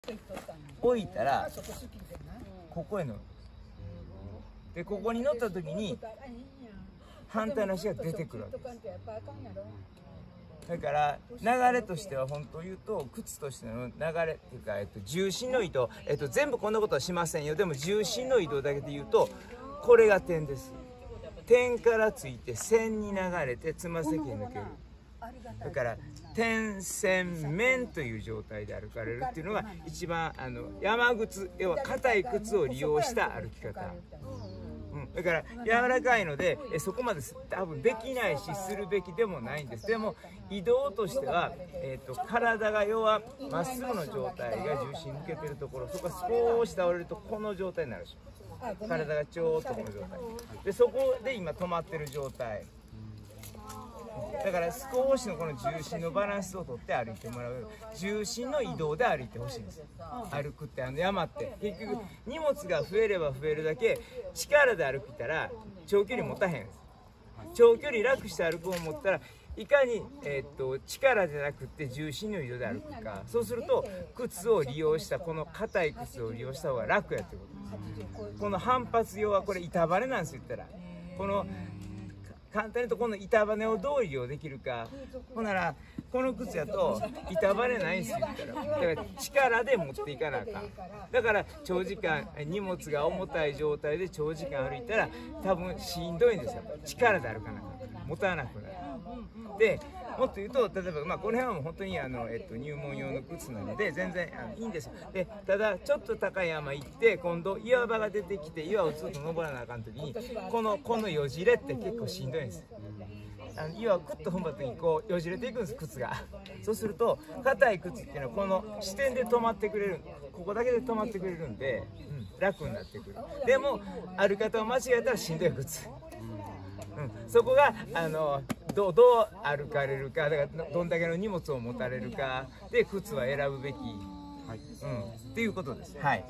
置いたらここへ乗る。でここに乗った時に反対の足が出てくるわけです。だから流れとしては本当を言うと靴としての流れっていうか、重心の移動、全部こんなことはしませんよ。でも重心の移動だけで言うとこれが点です。点からついて線に流れてつま先へ抜ける。だから点線面という状態で歩かれるっていうのが一番山靴、要は硬い靴を利用した歩き方。だから柔らかいのでそこまで多分できないしするべきでもないんです。でも移動としては、体が要はまっすぐの状態が重心抜けてるところ、そこが少し倒れるとこの状態になるし、体がちょっとこの状態で、そこで今止まってる状態だから、少しのこの重心のバランスをとって歩いてもらう。重心の移動で歩いてほしいんです。歩くって山って結局荷物が増えれば増えるだけ力で歩いたら長距離持たへんです。長距離楽して歩くを思ったらいかに、力じゃなくて重心の移動で歩くか。そうすると靴を利用したこの硬い靴を利用した方が楽やってことです。この反発用はこれ板バネなんですよ。言ったらこの簡単に言うとこの板バネをどう利用できるか。ほんならこの靴やと板バネないんですよ。言ったらだから力で持っていかなあかん。だから長時間荷物が重たい状態で長時間歩いたら多分しんどいんですよ。力で歩かなあかん。持たなくなる。でもっと言うと例えば、この辺はもう本当に入門用の靴なので全然いいんですよ。でただちょっと高い山行って今度岩場が出てきて岩をずっと登らなあかん時にこのよじれって結構しんどいんです。岩をクッと踏んだ時にこうよじれていくんです、靴が。そうすると硬い靴っていうのはこの視点で止まってくれる、ここだけで止まってくれるんで、楽になってくる。でも歩き方を間違えたらしんどい靴。そこがどう歩かれるか、だからどんだけの荷物を持たれるかで靴は選ぶべき、っていうことです。はい。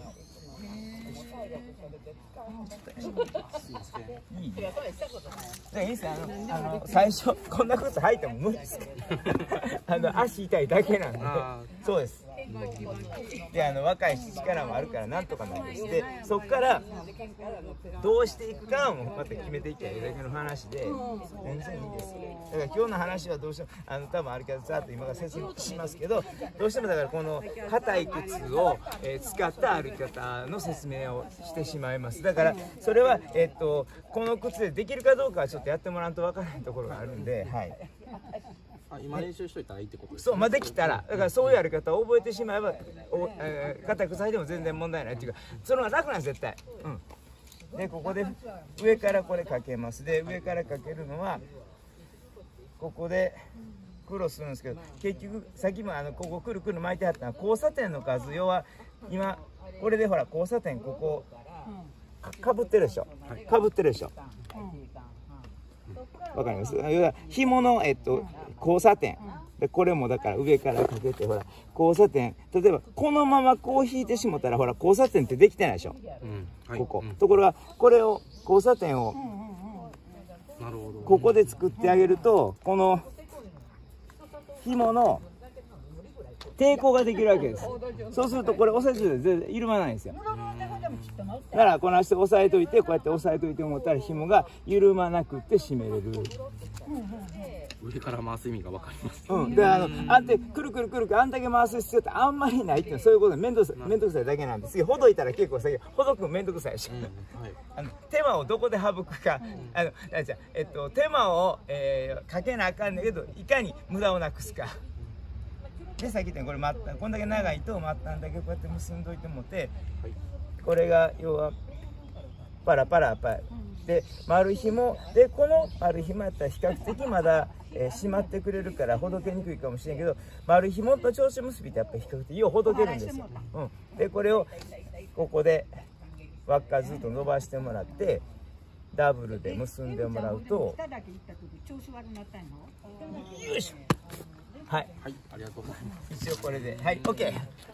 いいですよ。最初こんな靴履いても無理です。足痛いだけなんで。そうです。で若いし力もあるからなんとかなんです。でそこからどうしていくかをまた決めていきゃいいだけの話で全然いいです。だから今日の話はどうしても多分歩き方ざっと今から説明しますけど、どうしてもだからこの硬い靴を、使った歩き方の説明をしてしまいます。だからそれは、この靴でできるかどうかはちょっとやってもらうと分からないところがあるんで、はい。 今練習しといたらいいってことですね。そう、できたら、だからそういうやり方を覚えてしまえば、硬い靴履いても全然問題ないっていうか、その方が楽なんです絶対。でここで上からこれかけます。で上からかけるのはここでクロスするんですけど、結局さっきもここくるくる巻いてあったのは交差点の数。要は今これでほら交差点ここかぶってるでしょ。かぶってるでしょ。わかります。要は紐の交差点で、これもだから上からかけてほら交差点、例えばこのままこう引いてしもたらほら交差点ってできてないでしょ。ここ、ところがこれを交差点をここで作ってあげるとこの紐の抵抗ができるわけです。そうするとこれ押さえて全然緩まないんですよ。だからこの足で押さえといて、こうやって押さえといてもったら紐が緩まなくって締めれる。 上から回す意味が分かります。 であんてくるくるくるくるあんだけ回す必要ってあんまりないっていうのはそういうことで面倒くさいだけなんですけど、ほどいたら結構さほどく面倒くさいし、手間をどこで省くか、手間を、かけなあかんねんけどいかに無駄をなくすか。でさっき言ったこれこんだけ長いと末端だけこうやって結んどいてもて、これが要はパラパラパラで丸紐で、この丸紐やったら比較的まだ、締まってくれるからほどけにくいかもしれんけど、丸紐と蝶々結びってやっぱり比較的ようほどけるんですよ。でこれをここで輪っかずっと伸ばしてもらってダブルで結んでもらうと、よいしょ。はい、 ありがとうございます。 一応これで、はい、OK。